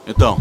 Então,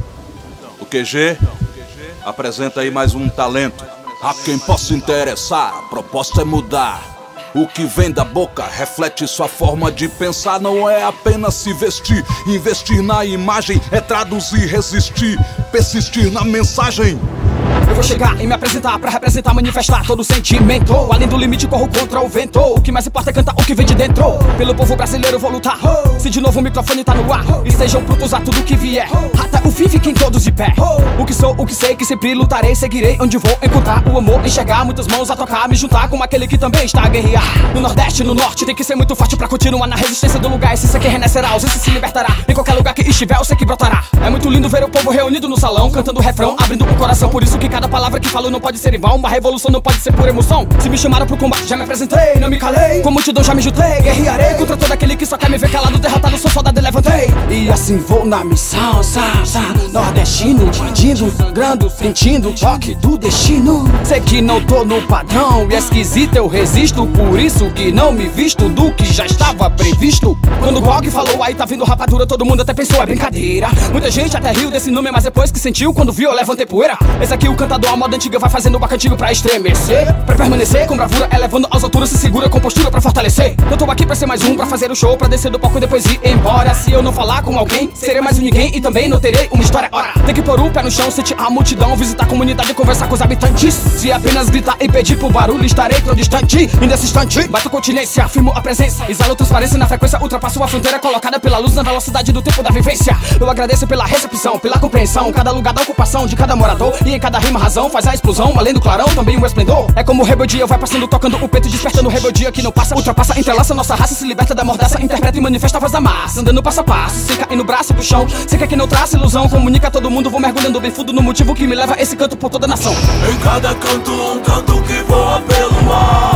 o QG apresenta aí mais um talento. A quem possa interessar, a proposta é mudar. O que vem da boca reflete sua forma de pensar. Não é apenas se vestir, investir na imagem é traduzir, resistir, persistir na mensagem. Eu vou chegar e me apresentar pra representar, manifestar todo o sentimento. Além do limite corro contra o vento. O que mais importa é cantar o que vem de dentro. Pelo povo brasileiro vou lutar. Se de novo o microfone tá no ar, estejam prontos a tudo que vier. Até o fim fiquem todos de pé. O que sou, o que sei, que sempre lutarei, seguirei onde vou encontrar o amor, enxergar muitas mãos a tocar, me juntar com aquele que também está a guerrear. No Nordeste, no Norte, tem que ser muito forte pra continuar na resistência do lugar. Esse que renascerá, ausência se libertará. Em qualquer lugar que estiver, eu sei que brotará. É muito lindo ver o povo reunido no salão, cantando o refrão, abrindo o coração. Por isso que cada palavra que falo não pode ser em vão. Uma revolução não pode ser por emoção. Se me chamaram pro combate, já me apresentei, não me calei. Com multidão já me juntei, guerrearei contra todo aquele que só quer me ver calado, derrotado, sou soldado e levantei. E assim vou na missão, nordestino, dividindo, sangrando, sentindo o toque do destino. Sei que não tô no padrão e é esquisito, eu resisto. Por isso que não me visto do que já estava previsto. Quando o Gog falou, aí tá vindo rapadura, todo mundo até pensou, é brincadeira. Muita gente até riu desse nome, mas depois que sentiu, quando viu, eu levantei poeira. Esse aqui o cantador, a moda antiga vai fazendo o baco antigo pra estremecer. Pra permanecer com bravura, elevando às alturas, se segura com postura pra fortalecer. Eu tô aqui pra ser mais um, pra fazer o show, pra descer do palco e depois ir embora. Se eu não falar com alguém, serei mais um ninguém e também não terei uma história. Ora, tem que pôr o pé no chão, sentir a multidão, visitar a comunidade e conversar com os habitantes. Se apenas gritar e pedir pro barulho, estarei tão distante. E nesse instante, bato continência, afirmo a presença, exalo transparência na frequência, ultrapasso a fronteira colocada pela luz na velocidade do tempo da vivência. Eu agradeço pela recepção, pela compreensão, cada lugar da ocupação de cada morador, e em cada rima razão faz a explosão, além do clarão também um esplendor. É como rebeldia, vai passando, tocando o peito, despertando rebeldia que não passa, ultrapassa, entrelaça nossa raça, se liberta da mordaça, interpreta e manifesta a voz da massa, andando passo a passo, sem cair no braço do chão, sem que não traça ilusão, comunica a todo mundo, vou mergulhando bem fundo no motivo que me leva a esse canto por toda a nação. Em cada canto um canto que voa pelo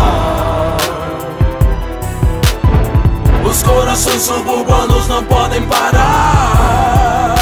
ar. Os corações suburbanos não podem parar.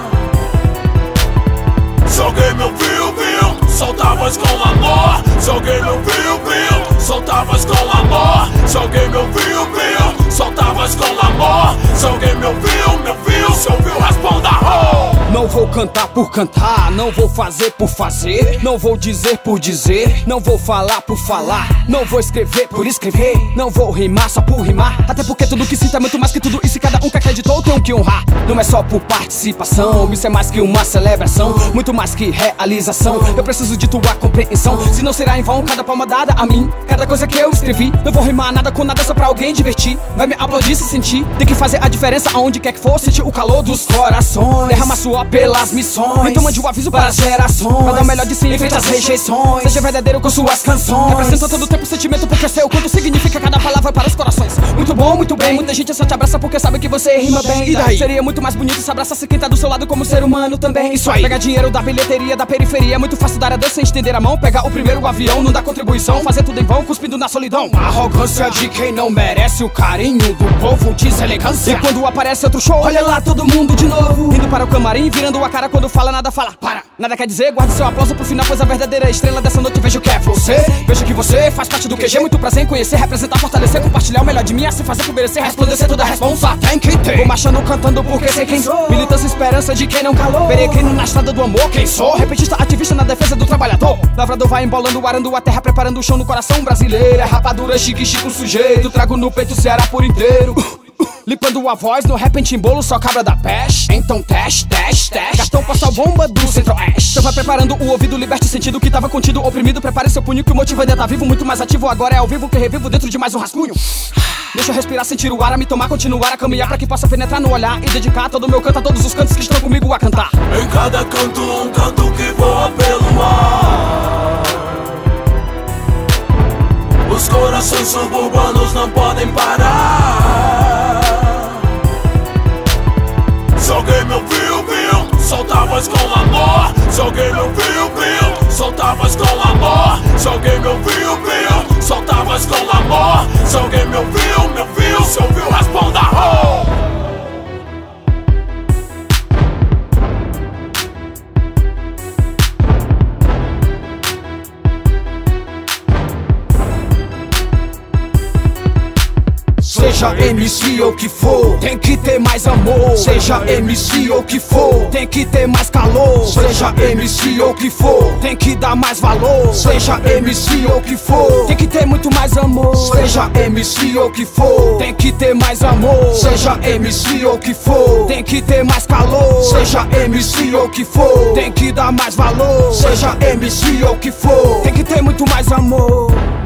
Se alguém me ouviu, solta a voz com amor. Se alguém me ouviu, solta a voz com amor. Se alguém me ouviu, solta a voz com amor. Se alguém me ouviu, se ouviu, responda ho! Não vou cantar por cantar, não vou fazer por fazer, não vou dizer por dizer, não vou falar por falar, não vou escrever por escrever, não vou rimar só por rimar. Até porque tudo que sinto é muito mais que tudo, e se cada um que acreditou tem que honrar. Não é só por participação, isso é mais que uma celebração, muito mais que realização. Eu preciso de tua compreensão, se não será em vão cada palma dada a mim, cada coisa que eu escrevi. Não vou rimar nada com nada só pra alguém divertir, vai me aplaudir se sentir. Tem que fazer a diferença aonde quer que for, sentir o calor dos corações, derrama sua pelas missões, então mande o aviso para as gerações, pra dar o melhor de si em frente às rejeições. Seja verdadeiro com suas canções, representa todo o tempo o sentimento, porque sei o quanto significa cada palavra para os corações. Muito bom, muito bem, muita gente só te abraça porque sabe que você rima bem. E daí? Seria muito mais bonito se abraçasse quem tá do seu lado como ser humano também. Isso aí. Pegar dinheiro da bilheteria, da periferia, é muito fácil dar adeus sem estender a mão. Pegar o primeiro avião, não dá contribuição, fazer tudo em vão, cuspindo na solidão. A arrogância de quem não merece o carinho do povo, deselegância. E quando aparece outro show, olha lá todo mundo de novo, indo para o camarim, virando a cara quando fala, nada fala, para. Nada quer dizer, guarde seu aplauso pro final, pois a verdadeira estrela dessa noite vejo que é você. Vejo que você faz parte do QG, muito prazer em conhecer, representar, fortalecer, compartilhar o melhor de mim, assim fazer florescer, resplandecer toda a responsa tem que ter. Vou marchando, cantando porque sei quem sou, militância, esperança de quem não calou, peregrino na estrada do amor, quem sou? Repetista, ativista na defesa do trabalhador, lavrador vai embolando, arando a terra, preparando o chão no coração brasileiro. É rapadura, chique, chico, sujeito, trago no peito o Ceará por inteiro. Limpando a voz no rap em timbolo, só cabra da peste. Então teste, teste, teste. Gastão passa bomba do centro-oeste. Então vai preparando o ouvido, liberte o sentido que tava contido, oprimido. Prepare seu punho que o motivo ainda tá vivo, muito mais ativo. Agora é ao vivo que revivo dentro de mais um rascunho. Deixa eu respirar, sentir o ar, a me tomar, continuar a caminhar pra que possa penetrar no olhar e dedicar todo o meu canto a todos os cantos que estão comigo a cantar. Em cada canto um canto que voa pelo ar. Os corações suburbanos não podem parar. Se alguém me ouviu, solta a voz com amor. Se alguém me ouviu, solta a voz com amor. Se alguém me ouviu, solta a voz com amor. Se alguém me ouviu, se ouviu, responda ho! Seja MC MC ou que for, tem que ter mais amor. Seja MC ou que for, tem que ter mais calor. Seja MC ou que for, tem que dar mais valor. Seja MC ou que for, tem que ter muito mais amor. Seja MC ou que for, tem que ter mais amor. Seja MC ou que for, tem que ter mais calor. Seja MC ou que for, tem que dar mais valor. Seja MC ou que for, tem que ter muito mais amor.